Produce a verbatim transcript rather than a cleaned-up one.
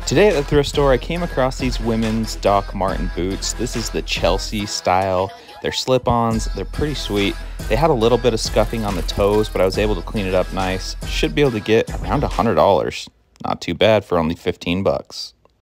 Today at the thrift store, I came across these women's Doc Martin boots. This is the Chelsea style. They're slip-ons. They're pretty sweet. They had a little bit of scuffing on the toes, but I was able to clean it up nice. Should be able to get around one hundred dollars. Not too bad for only fifteen bucks.